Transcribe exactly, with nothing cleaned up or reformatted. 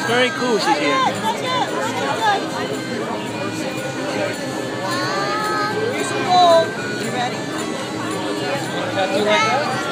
It's very cool she's here. Here's some gold. You ready? You like that?